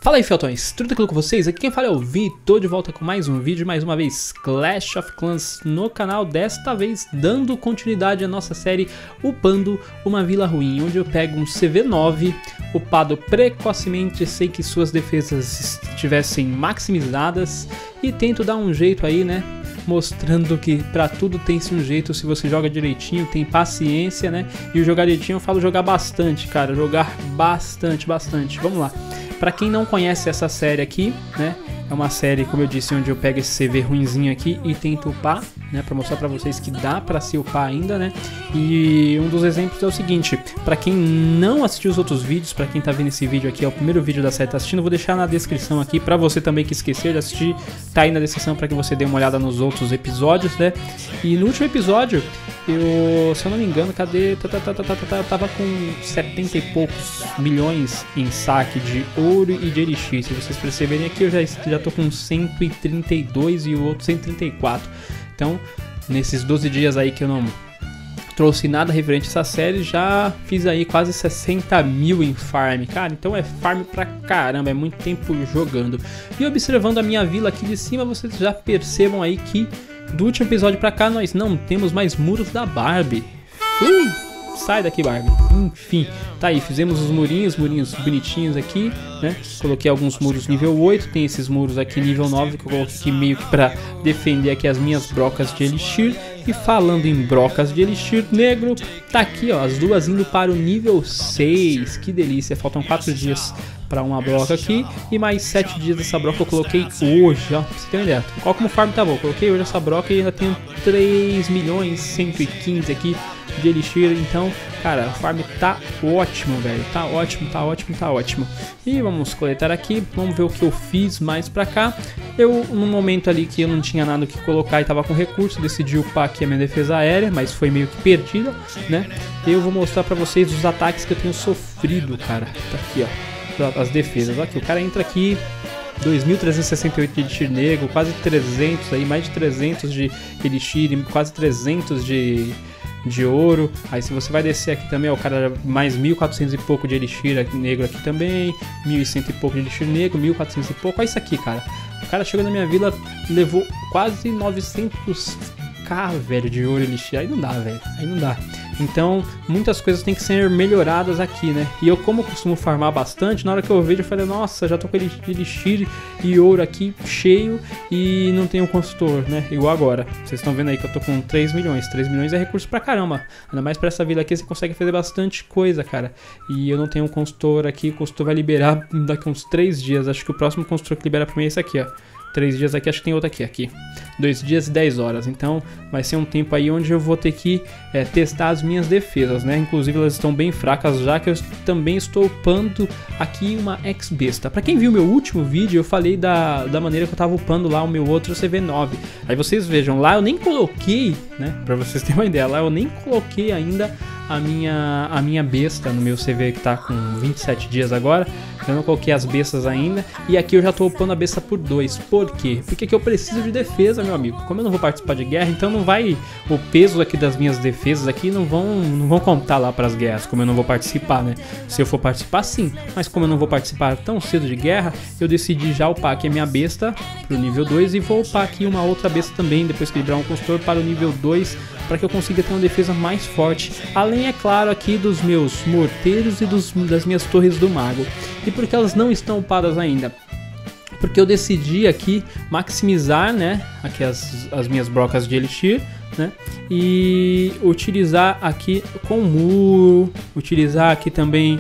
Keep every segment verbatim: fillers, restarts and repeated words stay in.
Fala aí, Feltões, tudo tranquilo com vocês? Aqui quem fala é o Vi, tô de volta com mais um vídeo, mais uma vez Clash of Clans no canal, desta vez dando continuidade à nossa série Upando uma Vila Ruim, onde eu pego um C V nove, upado precocemente, sei que suas defesas estivessem maximizadas e tento dar um jeito aí, né? Mostrando que pra tudo tem-se um jeito se você joga direitinho, tem paciência, né? E o jogar direitinho eu falo jogar bastante, cara, jogar bastante, bastante. Vamos lá. Pra quem não conhece essa série aqui, né? É uma série, como eu disse, onde eu pego esse C V ruinzinho aqui e tento upar, né? Pra mostrar pra vocês que dá pra se upar ainda, né? E um dos exemplos é o seguinte, pra quem não assistiu os outros vídeos, pra quem tá vendo esse vídeo aqui, é o primeiro vídeo da série tá assistindo, eu vou deixar na descrição aqui, pra você também que esqueceu de assistir, tá aí na descrição pra que você dê uma olhada nos outros episódios, né? E no último episódio, eu, se eu não me engano, cadê? Eu tava com setenta e poucos milhões em saque de ouro e de elixir. Se vocês perceberem aqui, eu já, já tô com cento e trinta e dois e o outro cento e trinta e quatro. Então, nesses doze dias aí que eu não trouxe nada referente a essa série, já fiz aí quase sessenta mil em farm. Cara, então é farm pra caramba, é muito tempo jogando. E observando a minha vila aqui de cima, vocês já percebam aí que do último episódio pra cá nós não temos mais muros da Barbie. Ui, sai daqui, Barbie. Enfim, tá aí, fizemos os murinhos, murinhos bonitinhos aqui, né? Coloquei alguns muros nível oito, tem esses muros aqui nível nove que eu coloquei aqui meio que pra defender aqui as minhas brocas de elixir. E falando em brocas de elixir negro, tá aqui, ó, as duas indo para o nível seis. Que delícia, faltam quatro dias para uma broca aqui e mais sete dias dessa broca eu coloquei hoje, ó, pra você ter uma ideia. Olha como o farm tá bom, coloquei hoje essa broca e ainda tenho três milhões cento e quinze aqui de elixir, então, cara, o farm tá ótimo, velho, tá ótimo, tá ótimo, tá ótimo. E vamos coletar aqui, vamos ver o que eu fiz mais pra cá. Eu, num momento ali que eu não tinha nada o que colocar e tava com recurso, decidi upar aqui a minha defesa aérea, mas foi meio que perdida, né? Eu vou mostrar pra vocês os ataques que eu tenho sofrido, cara, tá aqui, ó. As defesas, aqui, o cara entra aqui dois mil trezentos e sessenta e oito de elixir negro, quase trezentos aí, mais de trezentos de elixir, quase trezentos de, de ouro. Aí se você vai descer aqui também, ó, o cara mais mil e quatrocentos e pouco de elixir aqui, negro aqui também, mil e cem e pouco de elixir negro, mil e quatrocentos e pouco. Olha isso aqui, cara, o cara chegou na minha vila, levou quase novecentos k, velho, de ouro e elixir. Aí não dá, velho, aí não dá. Então, muitas coisas têm que ser melhoradas aqui, né? E eu, como costumo farmar bastante, na hora que eu vejo, eu falei, nossa, já tô com elixir e ouro aqui cheio e não tenho construtor, né? Igual agora. Vocês estão vendo aí que eu tô com três milhões. três milhões é recurso pra caramba. Ainda mais pra essa vila aqui, você consegue fazer bastante coisa, cara. E eu não tenho um construtor aqui, o construtor vai liberar daqui uns três dias. Acho que o próximo construtor que libera pra mim é esse aqui, ó. Três dias aqui, acho que tem outro aqui, aqui. Dois dias e dez horas. Então vai ser um tempo aí onde eu vou ter que é, testar as minhas defesas, né? Inclusive elas estão bem fracas já, que eu também estou upando aqui uma ex-besta. Pra quem viu meu último vídeo, eu falei da, da maneira que eu tava upando lá o meu outro C V nove. Aí vocês vejam, lá eu nem coloquei, né? Pra vocês terem uma ideia, lá eu nem coloquei ainda a minha, a minha besta no meu C V que tá com vinte e sete dias agora. Eu não coloquei as bestas ainda. E aqui eu já tô upando a besta por dois. Por quê? Porque aqui eu preciso de defesa, meu amigo. Como eu não vou participar de guerra, então não vai... O peso aqui das minhas defesas aqui não vão, não vão contar lá pras guerras, como eu não vou participar, né? Se eu for participar, sim. Mas como eu não vou participar tão cedo de guerra, eu decidi já upar aqui a minha besta pro nível dois. E vou upar aqui uma outra besta também, depois que liberar um construtor, para o nível dois, para que eu consiga ter uma defesa mais forte. Além, é claro, aqui dos meus morteiros e dos, das minhas torres do mago. E por que elas não estão upadas ainda? Porque eu decidi aqui maximizar, né, aqui as, as minhas brocas de elixir, né, e utilizar aqui com muro, utilizar aqui também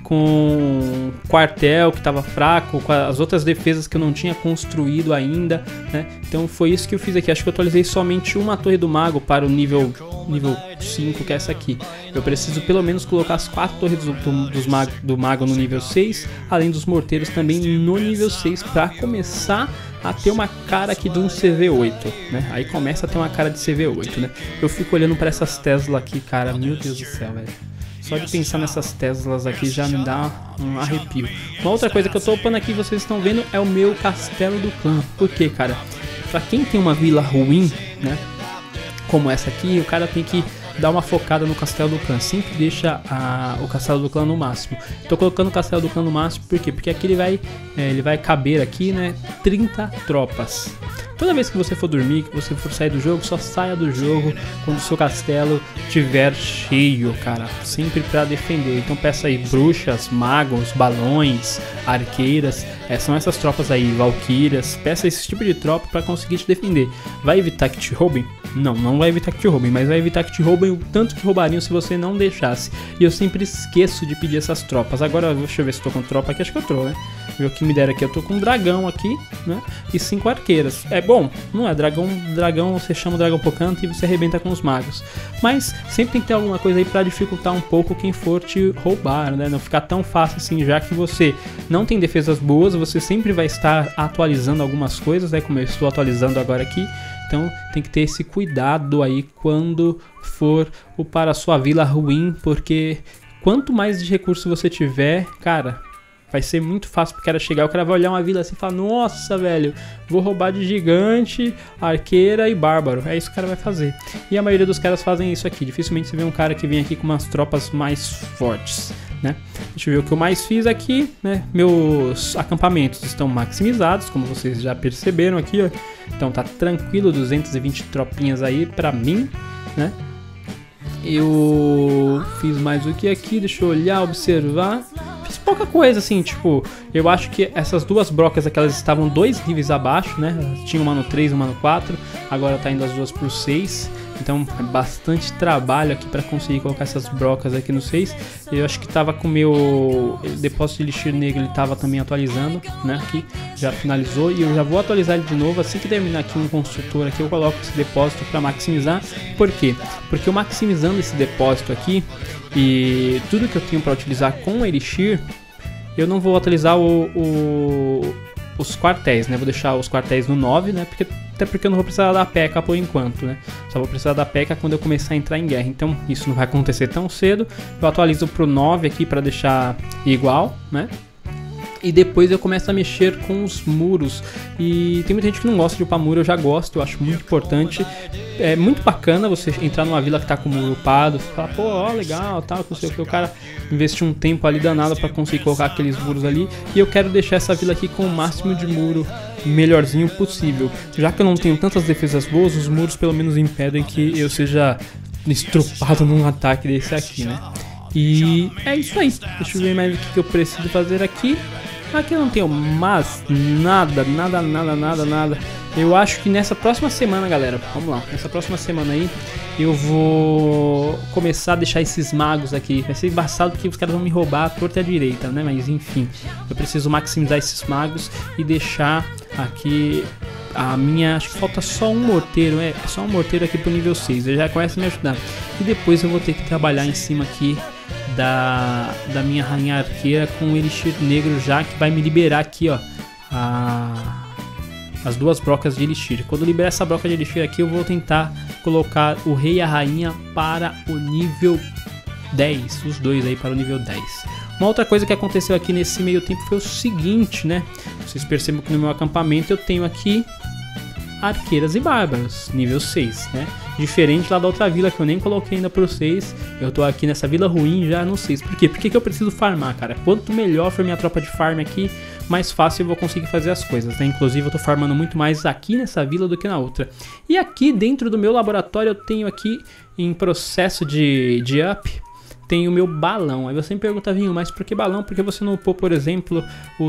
com quartel que estava fraco, com as outras defesas que eu não tinha construído ainda, né? Então foi isso que eu fiz aqui. Acho que eu atualizei somente uma torre do mago para o nível nível cinco, que é essa aqui. Eu preciso pelo menos colocar as quatro torres do, do, dos mag, do mago no nível seis, além dos morteiros também no nível seis, para começar a ter uma cara aqui de um C V oito, né? Aí começa a ter uma cara de C V oito, né? Eu fico olhando para essas Tesla aqui, cara, meu Deus do céu, velho. Só de pensar nessas Teslas aqui já me dá um arrepio. Uma outra coisa que eu tô upando aqui, vocês estão vendo, é o meu castelo do clã. Por quê, cara? Pra quem tem uma vila ruim, né, como essa aqui, o cara tem que dá uma focada no Castelo do Clã, sempre deixa a, o Castelo do Clã no máximo. Tô colocando o Castelo do Clã no máximo, por quê? Porque aqui ele vai, é, ele vai caber aqui, né, trinta tropas. Toda vez que você for dormir, que você for sair do jogo, só saia do jogo quando o seu castelo estiver cheio, cara, sempre pra defender. Então peça aí bruxas, magos, balões, arqueiras, é, são essas tropas aí, valquírias, peça esse tipo de tropa pra conseguir te defender. Vai evitar que te roubem? Não, não vai evitar que te roubem, mas vai evitar que te roubem o tanto que roubariam se você não deixasse. E eu sempre esqueço de pedir essas tropas. Agora, deixa eu ver se tô com tropa aqui, acho que eu tô, né? Ver o que me deram aqui, eu tô com um dragão aqui, né? E cinco arqueiras. É bom, não é? Dragão, dragão, você chama o dragão pro canto e você arrebenta com os magos. Mas sempre tem que ter alguma coisa aí pra dificultar um pouco quem for te roubar, né? Não ficar tão fácil assim, já que você não tem defesas boas, você sempre vai estar atualizando algumas coisas, né? Como eu estou atualizando agora aqui. Então tem que ter esse cuidado aí quando for upar a sua vila ruim, porque quanto mais de recurso você tiver, cara, vai ser muito fácil pro cara chegar. O cara vai olhar uma vila assim e falar: nossa, velho, vou roubar de gigante, arqueira e bárbaro. É isso que o cara vai fazer. E a maioria dos caras fazem isso aqui. Dificilmente você vê um cara que vem aqui com umas tropas mais fortes, né? Deixa eu ver o que eu mais fiz aqui, né? Meus acampamentos estão maximizados, como vocês já perceberam aqui, ó. Então tá tranquilo, duzentas e vinte tropinhas aí pra mim, né? Eu fiz mais o que aqui, deixa eu olhar, observar. Fiz pouca coisa, assim, tipo, eu acho que essas duas brocas aqui, elas estavam dois níveis abaixo, né? Tinha uma no três e uma no quatro, agora tá indo as duas pro seis. Então é bastante trabalho aqui para conseguir colocar essas brocas aqui no seis. Eu acho que tava com o meu depósito de elixir negro, ele tava também atualizando, né? Aqui já finalizou e eu já vou atualizar ele de novo. Assim que terminar aqui um construtor aqui, eu coloco esse depósito para maximizar. Por quê? Porque eu maximizando esse depósito aqui e tudo que eu tenho para utilizar com o elixir, eu não vou atualizar o, o, os quartéis, né? Vou deixar os quartéis no nove, né? Porque até porque eu não vou precisar da P E C A por enquanto, né? Só vou precisar da P E C A quando eu começar a entrar em guerra. Então isso não vai acontecer tão cedo. Eu atualizo pro nove aqui para deixar igual, né? E depois eu começo a mexer com os muros. E tem muita gente que não gosta de upar muro, eu já gosto, eu acho muito importante. É muito bacana você entrar numa vila que tá com o muro upado, falar, pô, ó, legal, tal, não sei o que. O cara investiu um tempo ali danado para conseguir colocar aqueles muros ali. E eu quero deixar essa vila aqui com o máximo de muro melhorzinho possível. Já que eu não tenho tantas defesas boas, os muros pelo menos impedem que eu seja estrupado num ataque desse aqui, né? E é isso aí. Deixa eu ver mais o que eu preciso fazer aqui. Aqui eu não tenho mais nada, nada, nada, nada, nada. Eu acho que nessa próxima semana, galera, vamos lá, nessa próxima semana aí, eu vou começar a deixar esses magos aqui. Vai ser embaçado porque os caras vão me roubar à torta e à direita, né? Mas enfim, eu preciso maximizar esses magos e deixar aqui a minha... Acho que falta só um morteiro, é só um morteiro aqui pro nível seis. Ele já começa a me ajudar. E depois eu vou ter que trabalhar em cima aqui da, da minha rainha arqueira com o elixir negro, já que vai me liberar aqui, ó, a... as duas brocas de elixir. Quando eu liberar essa broca de elixir aqui, eu vou tentar colocar o rei e a rainha para o nível dez. Os dois aí para o nível dez. Uma outra coisa que aconteceu aqui nesse meio tempo foi o seguinte, né? Vocês percebem que no meu acampamento eu tenho aqui arqueiras e bárbaros, nível seis, né? Diferente lá da outra vila que eu nem coloquei ainda pro seis. Eu tô aqui nessa vila ruim já no seis. Por quê? Porque que eu preciso farmar, cara. Quanto melhor for minha tropa de farm aqui, mais fácil eu vou conseguir fazer as coisas, né? Inclusive eu tô farmando muito mais aqui nessa vila do que na outra. E aqui dentro do meu laboratório eu tenho aqui em processo de, de up, tem o meu balão. Aí você me pergunta, Vinho, mas por que balão? Porque você não upou, por exemplo, o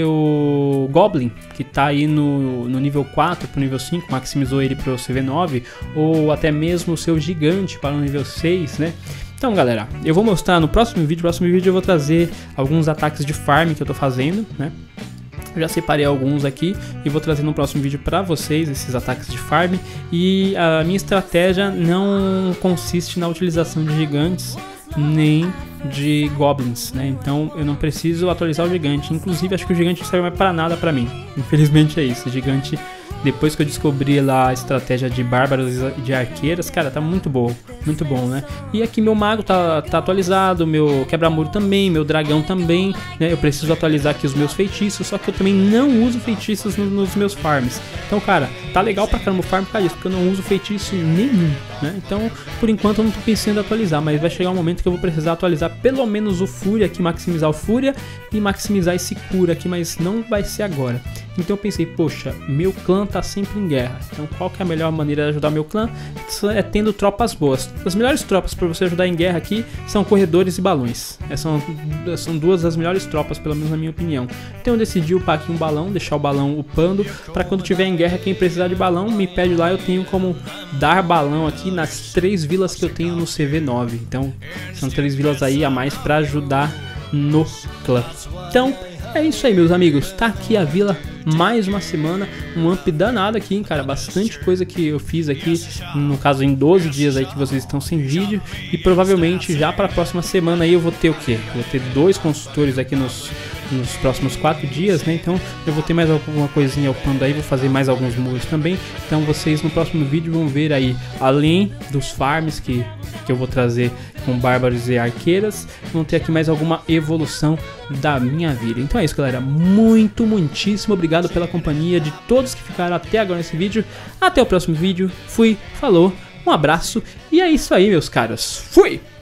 seu Goblin, que tá aí no, no nível quatro pro nível cinco, maximizou ele pro C V nove, ou até mesmo o seu Gigante para o nível seis, né? Então, galera, eu vou mostrar no próximo vídeo. No próximo vídeo eu vou trazer alguns ataques de farm que eu tô fazendo, né? Eu já separei alguns aqui e vou trazer no próximo vídeo para vocês esses ataques de farm. E a minha estratégia não consiste na utilização de gigantes nem de goblins, né? Então eu não preciso atualizar o gigante. Inclusive acho que o gigante não serve mais para nada para mim. Infelizmente é isso. O gigante, depois que eu descobri lá a estratégia de bárbaros e de arqueiras, cara, tá muito boa. muito bom, né? E aqui meu mago tá, tá atualizado, meu quebra-muro também, meu dragão também, né? Eu preciso atualizar aqui os meus feitiços, só que eu também não uso feitiços no, nos meus farms. Então, cara, tá legal pra caramba o farm por causa disso, porque eu não uso feitiço nenhum, né? Então, por enquanto eu não tô pensando em atualizar, mas vai chegar um momento que eu vou precisar atualizar pelo menos o Fúria aqui, maximizar o Fúria e maximizar esse cura aqui, mas não vai ser agora. Então eu pensei, poxa, meu clã tá sempre em guerra, então qual que é a melhor maneira de ajudar meu clã? É tendo tropas boas. As melhores tropas para você ajudar em guerra aqui são corredores e balões. Essas são, são duas das melhores tropas, pelo menos na minha opinião. Então eu decidi upar aqui um balão, deixar o balão upando, para quando tiver em guerra, quem precisar de balão, me pede lá, eu tenho como dar balão aqui nas três vilas que eu tenho no C V nove. Então são três vilas aí a mais para ajudar no clã. Então é isso aí, meus amigos, tá aqui a vila, mais uma semana, um up danado aqui, hein, cara, bastante coisa que eu fiz aqui, no caso em doze dias aí que vocês estão sem vídeo, e provavelmente já para a próxima semana aí eu vou ter o quê? Vou ter dois consultores aqui nos, nos próximos quatro dias, né, então eu vou ter mais alguma coisinha upando aí, vou fazer mais alguns muros também, então vocês no próximo vídeo vão ver aí, além dos farms que, que eu vou trazer com bárbaros e arqueiras, vão ter aqui mais alguma evolução da minha vida. Então é isso, galera, muito, muitíssimo obrigado pela companhia de todos que ficaram até agora nesse vídeo. Até o próximo vídeo, fui, falou, um abraço e é isso aí, meus caros, fui!